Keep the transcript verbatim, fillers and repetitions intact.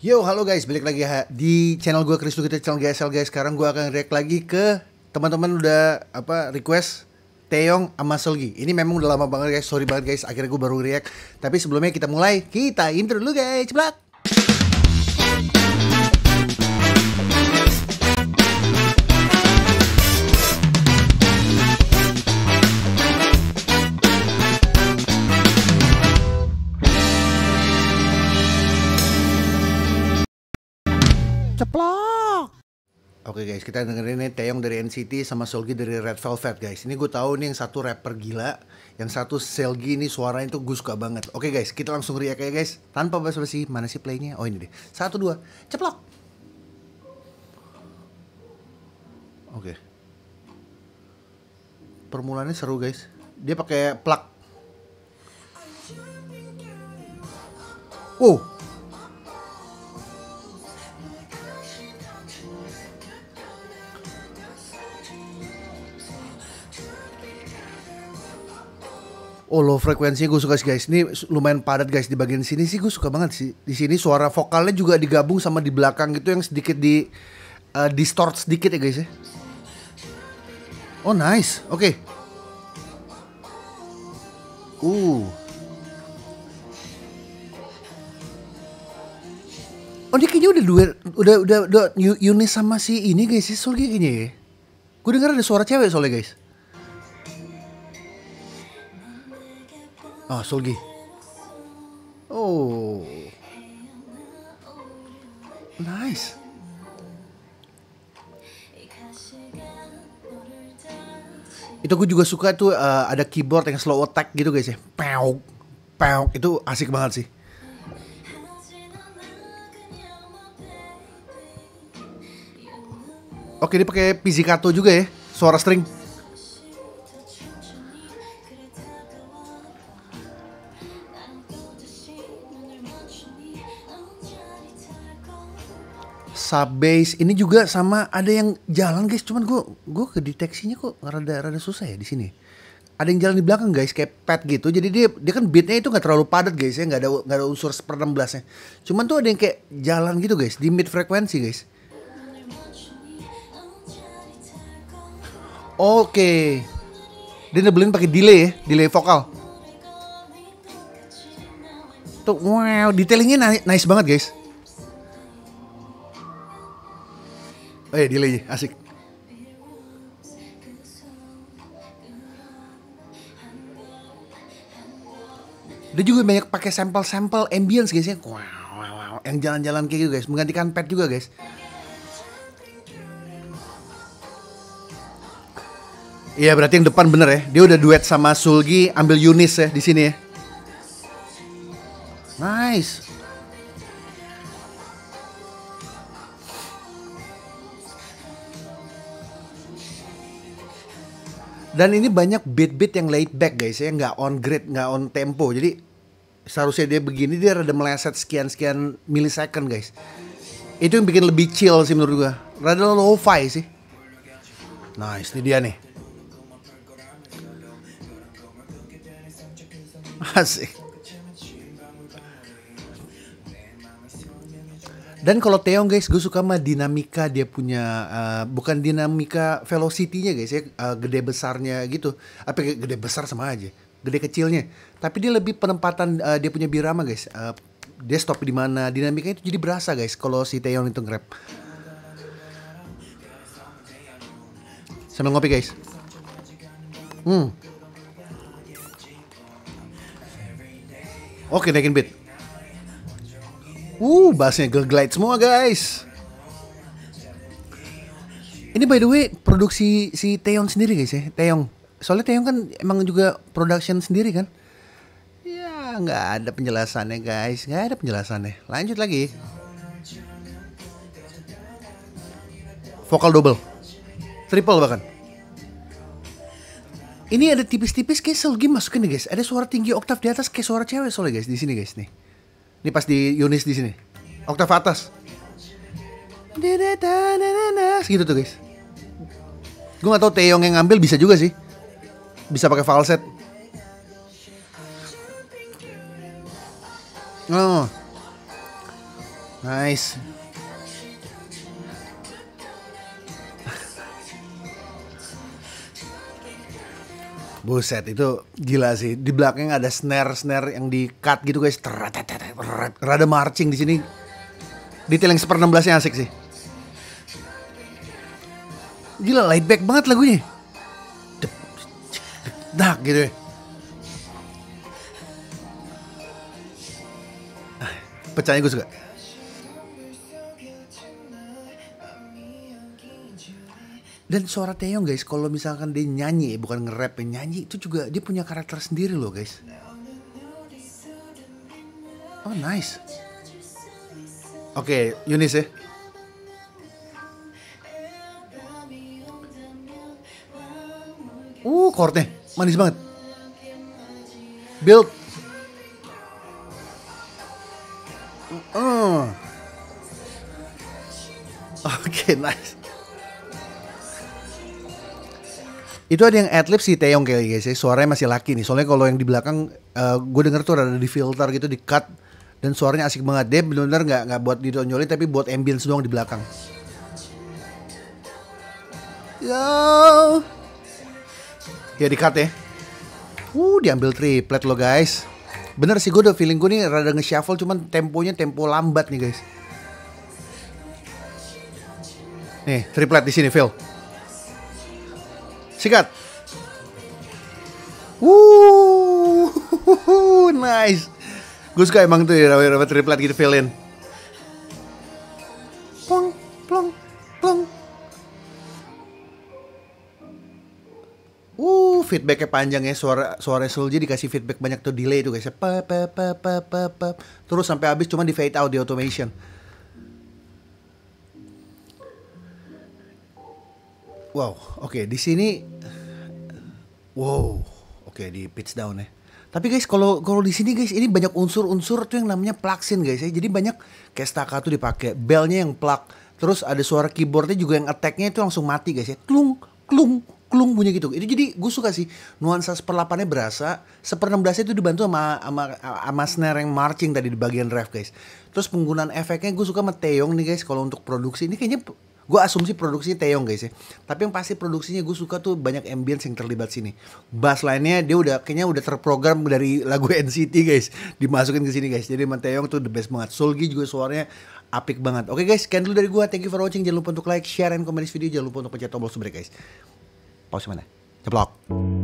Yo, halo guys, balik lagi ha- di channel gue Chris Lukito, channel G S L guys. Sekarang gue akan react lagi ke teman-teman udah apa request Taeyong sama Seulgi. Ini memang udah lama banget guys, sorry banget guys. Akhirnya gue baru react. Tapi sebelumnya kita mulai, kita intro dulu guys, ceplak. Ceplok. Oke guys, kita dengerin nih Taeyong dari N C T sama Seulgi dari Red Velvet guys. Ini gue tahu nih yang satu rapper gila, yang satu Seulgi ini suaranya tuh gue suka banget. Oke guys, kita langsung react ya guys. Tanpa basa-basi, mana sih playnya? Oh ini deh. Satu dua, ceplok. Oke. Permulaannya seru guys. Dia pakai plug. Wow. Oh, low frekuensinya gue suka sih guys. Ini lumayan padat guys di bagian sini sih, gue suka banget sih. Di sini suara vokalnya juga digabung sama di belakang gitu yang sedikit di uh, distort sedikit ya guys ya. Oh nice, oke. Okay. Uh. Oh dia kayaknya udah duet, udah udah udah Yunis sama si ini guys sih Seulgi kayaknya ya. Gue denger ada suara cewek soalnya guys. Ah, Seulgi. Oh. Nice. Itu gue juga suka tuh uh, ada keyboard yang slow attack gitu guys ya. Pew. Pew. Itu asik banget sih. Oke, dia pakai pizzicato juga ya, suara string. Sub bass ini juga sama ada yang jalan guys, cuman gue gue kedeteksinya kok rada rada susah ya di sini. Ada yang jalan di belakang guys kayak pad gitu, jadi dia dia kan beatnya itu nggak terlalu padat guys ya, nggak ada nggak ada unsur seper enam belas nya. Cuman tuh ada yang kayak jalan gitu guys di mid frekuensi guys. Oke, dia nebelin pakai delay ya, delay vokal. Tuh wow, detailingnya nice banget guys. Oh ya, delay asik. Dia juga banyak pakai sampel-sampel ambience guys ya. Wow, wow, wow. Yang jalan-jalan kayak gitu guys, menggantikan pad juga guys. Iya berarti yang depan bener ya. Dia udah duet sama Seulgi, ambil Yunis ya di sini ya. Nice. Dan ini banyak beat-beat yang laid back guys ya, nggak on grid, nggak on tempo. Jadi seharusnya dia begini, dia rada meleset sekian-sekian milisecond guys. Itu yang bikin lebih chill sih menurut gua. Rada lo-fi sih. Nice, ini dia nih. Asik. Dan kalau Taeyong guys, gue suka sama dinamika dia punya, uh, bukan dinamika velocity-nya guys ya, uh, gede besarnya gitu. Apa gede besar sama aja, gede kecilnya. Tapi dia lebih penempatan uh, dia punya birama guys. Uh, dia stop di mana, dinamikanya itu jadi berasa guys kalau si Taeyong itu nge-rap. Sambil ngopi guys. Hmm. Oke, naikin beat. Uh, bassnya nge-glide semua guys. Ini by the way produksi si Taeyong sendiri guys ya, Taeyong. Soalnya Taeyong kan emang juga production sendiri kan. Ya nggak ada penjelasannya guys, nggak ada penjelasannya. Lanjut lagi. Vokal double, triple bahkan. Ini ada tipis-tipis kayak Seulgi masukin nih guys. Ada suara tinggi oktav di atas kayak suara cewek soalnya guys di sini guys nih. Ini pas di Yunis di sini. Oktav atas. Segitu tuh guys. Gue gak tahu Taeyong yang ngambil, bisa juga sih. Bisa pakai falset. Oh. Nice. Buset, itu gila sih. Di belakang ada snare-snare yang di cut gitu guys. Rada marching di sini. Detail yang seper enam belas-nya asik sih. Gila, laid back banget lagunya. Dak gitu ya. Pecahnya gue suka. Dan suara Taeyong guys, kalau misalkan dia nyanyi, bukan nge-rap, nyanyi itu juga dia punya karakter sendiri loh guys. Oh nice. Oke, okay, Yunis ya. Uh, chordnya manis banget. Build. Uh. Oke, okay, nice. Itu ada yang adlib si Taeyong kayak guys ya, suaranya masih laki nih. Soalnya kalau yang di belakang uh, gue denger tuh ada di filter gitu, di cut, dan suaranya asik banget. Dia benar-benar nggak nggak buat ditonjolin tapi buat ambience doang di belakang. Yo. Ya di cut ya. Uh, diambil triplet lo guys. Bener sih, gue udah feeling gue nih rada nge-shuffle, cuman temponya tempo lambat nih guys. Nih, triplet di sini, Phil. Sikat. Wuh, nice. Gue suka emang tuh ya rawa triplet gitu fill in. Plong, plong, plong. Uh, feedbacknya panjang ya, suara suara Sulji dikasih feedback banyak tuh, delay tuh guys. Pa, pa, pa, pa, pa, pa. Terus sampai habis cuma di fade out di automation. Wow, oke okay, di sini, wow, oke okay, di pitch down ya. Tapi guys, kalau kalau di sini guys, ini banyak unsur-unsur tuh yang namanya plugin guys ya. Jadi banyak kayak staccato dipakai, bellnya yang plug, terus ada suara keyboardnya juga yang attacknya itu langsung mati guys ya. Klung, klung, klung bunyi gitu. Itu jadi gue suka sih nuansa seperlapannya berasa, seper enam belasnya itu dibantu sama sama sama snare yang marching tadi di bagian ref guys. Terus penggunaan efeknya gue suka sama Taeyong nih guys. Kalau untuk produksi ini kayaknya gue asumsi produksinya Taeyong guys ya. Tapi yang pasti produksinya gue suka tuh banyak ambience yang terlibat sini. Bass line-nya dia udah kayaknya udah terprogram dari lagu N C T guys, dimasukin ke sini guys. Jadi sama Taeyong tuh the best banget. Seulgi juga suaranya apik banget. Oke guys, sekian dulu dari gue. Thank you for watching. Jangan lupa untuk like, share, and comment this video. Jangan lupa untuk pencet tombol subscribe guys. Pause mana? Ceplok.